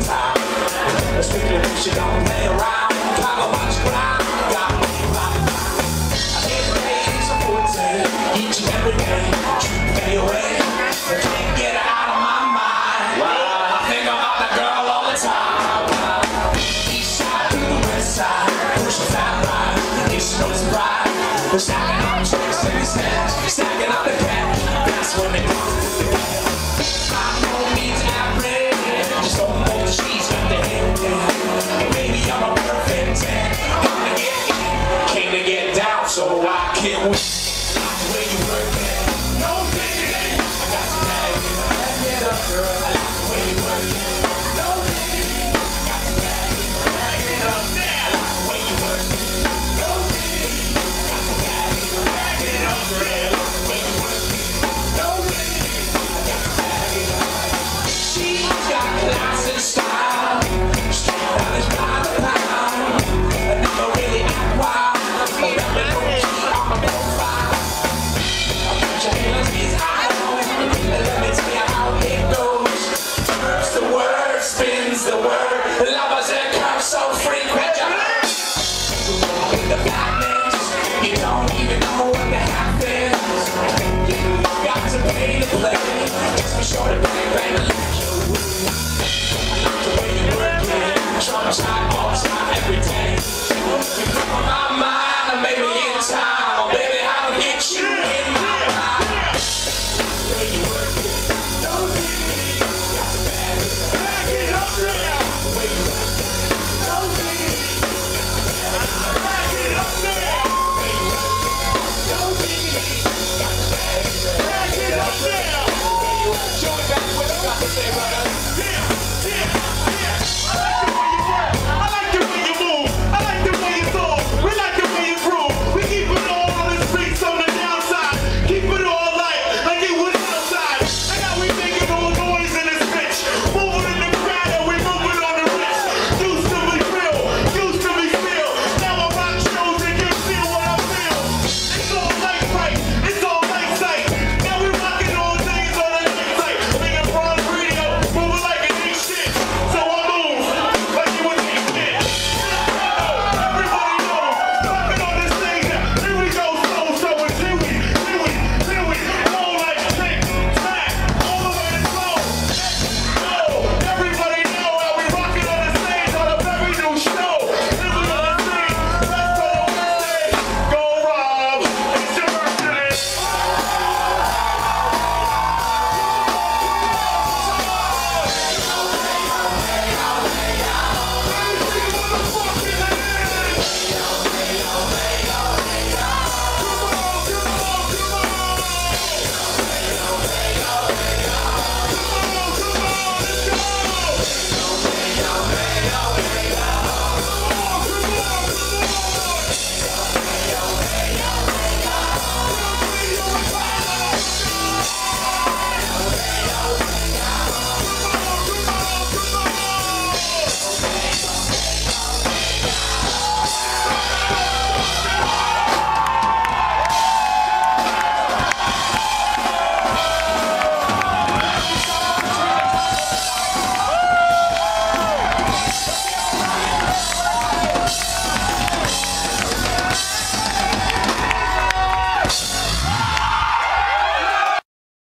time. Strictly she don't play around. Gotta watch your ground. Gotta be right. I hate the days of 14, each and every day. Treat me away, but can't get her out of my mind. I think about that girl all the time. East side to the west side, pushing that ride. It's no surprise. We're stacking up tricks in his hands, stacking up the cash. That's when they come to the cash. I don't mean to average, just don't know the she's got the head. Maybe I'm a perfect 10. Came to get down, so I can't win.